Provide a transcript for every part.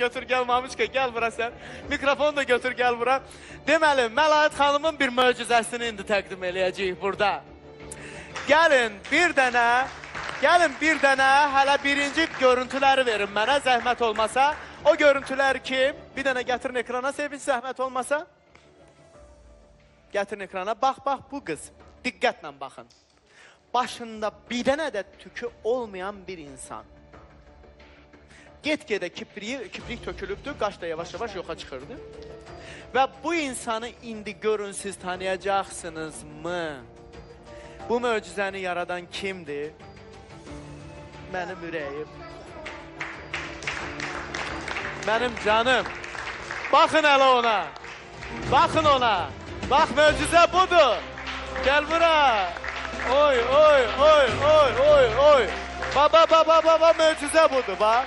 götür gel Mamişka, gel bura sen. Mikrofonu da götür gel bura. Deməli, Məlahət xanımın bir möcüzəsini indi təqdim eləyəcəyik burada. Gəlin bir dənə hələ birinci görüntüləri verin mənə, zəhmət olmasa. O görüntülər kim? Bir dənə gətirin ekrana, sevinç, zəhmət olmasa. Gətirin ekrana, bax bu qız. Diqqətlə baxın. Başında bir dənə də tükü olmayan bir insan. Get-gedə kiprik tökülübdür, qaş da yavaş-yavaş yoxa çıxırdı. Və bu insanı indi görün, siz tanıyacaqsınızmı? Bu möcüzəni yaradan kimdir? Mənim ürəyim. Mənim canım. Baxın hələ ona. Baxın ona. Bax, möcüzə budur. Gəl bura. Oy. Baba, möcüzə budur, bax.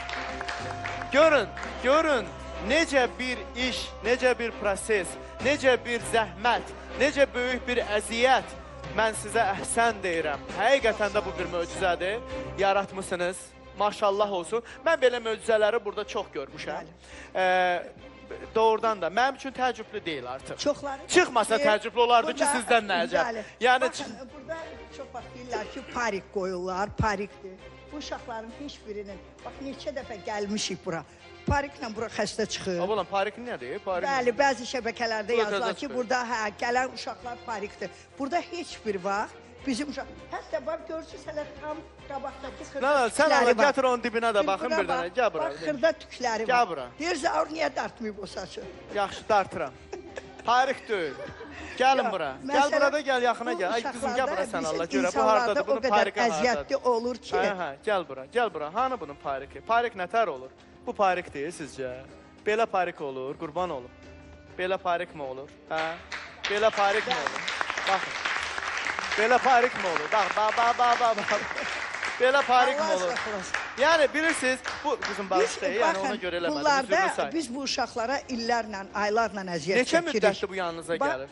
Görün, necə bir iş, necə bir proses, necə bir zəhmət, necə böyük bir əziyyət. Mən sizə əhsən deyirəm. Həqiqətən də bu bir möcüzədir. Yaratmışsınız. Maşallah olsun. Mən belə möcüzələri burada çox görmüşəm. Doğrudan da mənim üçün təəccüblü deyil artıq. Çıxmasa təəccüblü olardı ki, sizdən nə əcəb. Baxın, burada çox vaxt deyirlər ki, parik qoyurlar, parikdir. Bu uşaqların heç birinin, bax, neçə dəfə gəlmişik bura. Pariklə bura xəstə çıxır. Oğlan, parik nədir? Bəli, bəzi şəbəkələrdə yazılar ki, burada gələn uşaqlar parikdir. Burada heç bir vaxt bizim uşaq... Hətta var, görürsünüz, hələ tam qabaqdakı xırda tükləri var. Sən ala, gətir onun dibinə də baxın bir dənə, gəl bura. Bax, xırda tükləri var. Gəl bura. Deyir, Zaur, niyə dartmayıb o saçı? Yaxşı, dartıram. Parik deyil. Gəlin bura. Gəl burada, gəl, yaxına gəl. Ay, qızım, gəl bura sən Allah görə. Bu haradadır, bunun pariki haradadır. O qədər əziyyətli olur ki... Gəl bura. Hanı bunun pariki? Parik nətər olur? Bu parik deyil sizcə? Belə parik olur, qurban olum. Belə parik mi olur? Belə parik mi olur? Baxın. Belə parik mi olur? Bax. Belə parik mi olur? Yəni, bilirsiniz, bu qızın bağışlayı, yəni ona görə eləmədim. Bunlarda biz bu uşaqlara illərlə, aylarla əziyyət çəkirik. Neçə müddətli bu yanınıza gəlir?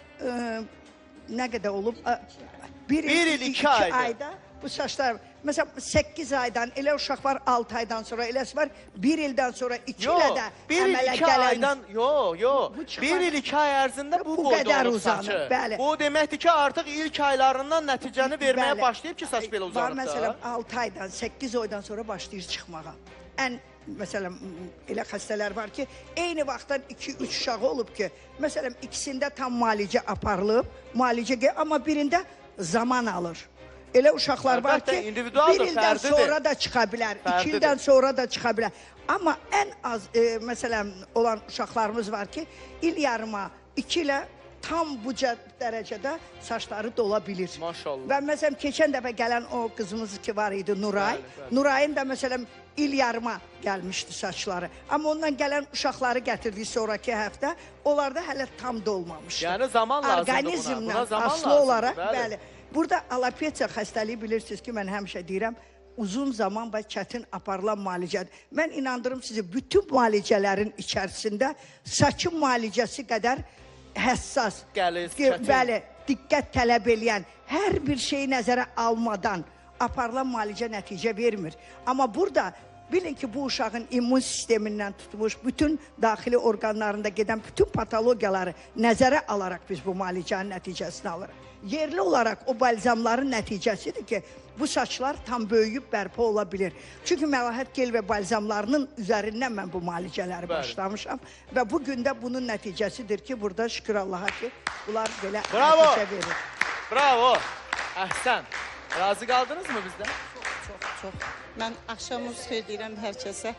Nə qədər olub? 1 il, 2 ayda. Bu saçlar, məsələn, 8 aydan, elə uşaq var 6 aydan sonra, eləsi var 1 ildən sonra 2 ilə də əmələ gələn... Yox. 1 il, 2 ay ərzində bu boyda olub saçı. Bu deməkdir ki, artıq ilk aylarından nəticəni verməyə başlayıb ki, saç belə uzanıb da. Məsələn, 6 aydan, 8 aydan sonra başlayır çıxmağa. Məsələn, elə xəstələr var ki, eyni vaxtdan 2-3 uşağı olub ki, məsələn, ikisində tam müalicə aparılıb, amma birində zaman alır. Elə uşaqlar var ki, 1 ildən sonra da çıxa bilər, 2 ildən sonra da çıxa bilər. Amma ən az, məsələn, olan uşaqlarımız var ki, il yarıma, 2 ilə tam bu dərəcədə saçları dola bilir. Maşallah. Və məsələn, keçən dəfə gələn o qızımız ki var idi, Nuray. Nurayın da məsələn, il yarıma gəlmişdi saçları. Amma ondan gələn uşaqları gətirdik sonraki həftə, onlarda hələ tam dolmamışdı. Yəni, zaman lazımdır buna. Orqanizmdən aslı olaraq, bəli. Burada alopesiya xəstəliyi bilirsiniz ki, mən həmişə deyirəm, uzun zaman və çətin aparılan müalicədir. Mən inandırım sizi, bütün müalicələrin içərisində saçın müalicəsi qədər həssas, bəli, diqqət tələb eləyən, hər bir şeyi nəzərə almadan aparılan müalicə nəticə vermir. Amma burada bilin ki, bu uşağın immun sistemindən tutmuş, bütün daxili orqanlarında gedən bütün patologiyaları nəzərə alaraq biz bu müalicənin nəticəsini alırıq. Yerli olaraq o balzamların nəticəsidir ki, bu saçlar tam böyüyüb bərpa ola bilir. Çünki Məlahət gel və balzamlarının üzərindən mən bu müalicələri başlamışam və bugün də bunun nəticəsidir ki, burada şükür Allaha ki, bunlar belə nəticə verir. Bravo! Əhsən! Razı qaldınız mı bizdən? Çox. Mən axşamınız xeyir deyirəm hər kəsə.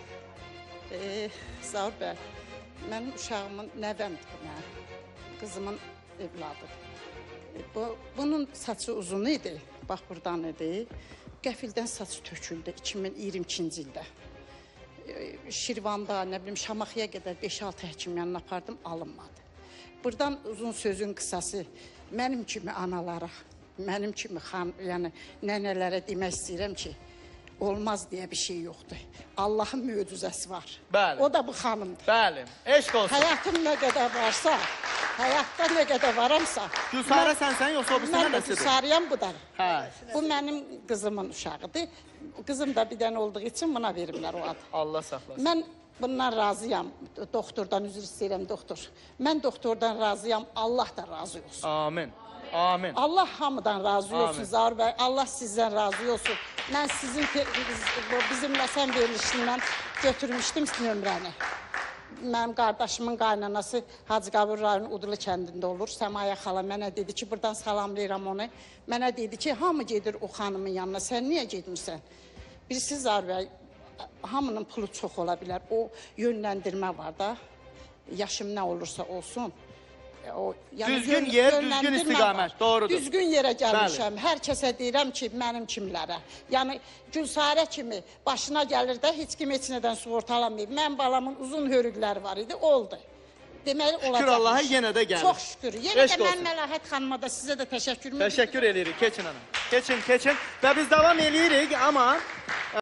Zaur bəy, mənim uşağımın nəvəmdir, qızımın evladıdır. Bunun saçı uzun idi, bax buradan idi. Qəfildən saçı töküldü 2022-ci ildə. Şirvanda, nə bilim, Şamaxıya qədər 5-6 həkim yanına apardım, alınmadı. Buradan uzun sözün qısası, mənim kimi analara, mənim kimi nənələrə demək istəyirəm ki, olmaz deyə bir şey yoxdur. Allahın möcüzəsi var. O da bu xanımdır. Bəli, eşq olsun. Həyatım nə qədər varsa, həyatda nə qədər varamsa... Gülsarə sənsən, yoxsa o bir sənə nəsidir? Mən Gülsarıyam, bu da. Bu mənim qızımın uşağıdır. Qızım da bir dənə olduğu üçün buna verirlər o adı. Allah saxlasın. Mən bundan razıyam. Doktordan üzr istəyirəm, doktor. Mən doktordan razıyam, Allah da razı olsun. Amin. Amin. Allah hamıdan razı olsun Amin. Zaur bəy. Allah sizdən razı olsun. Mən sizin bizim Vətən verilişindən götürmüşdüm nömrəni. Mənim qardaşımın qaynanası Hacıqabul rayonu Udulu kəndində olur. Səmaya xala mənə dedi ki, buradan salamlayıram onu. Mənə dedi ki, hamı gedir o xanımın yanına. Sən niyə getmirsən? Bilirsiniz Zaur bəy, hamının pulu çox ola bilər. O yönləndirmə var da. Yaşım nə olursa olsun. O, yəni Düzgün yer, düzgün istiqamət, doğrudur. Düzgün yerə gəlmişəm. Hər kəsə deyirəm ki, mənim kimlərə. Yəni Gülsarə kimi başına gəlir də heç kim heç nədən sığortalamayıb. Mən balamın uzun hörükləri var idi, oldu. Deməli olacaqmış. Şükür Allaha yenə də gəlir. Çox şükür. Yenə Eşq də mən olsun. Məlahət xanıma da sizə də təşəkkürümü Təşəkkür edirik. Keçin hanım. Keçin. Və biz davam edirik, amma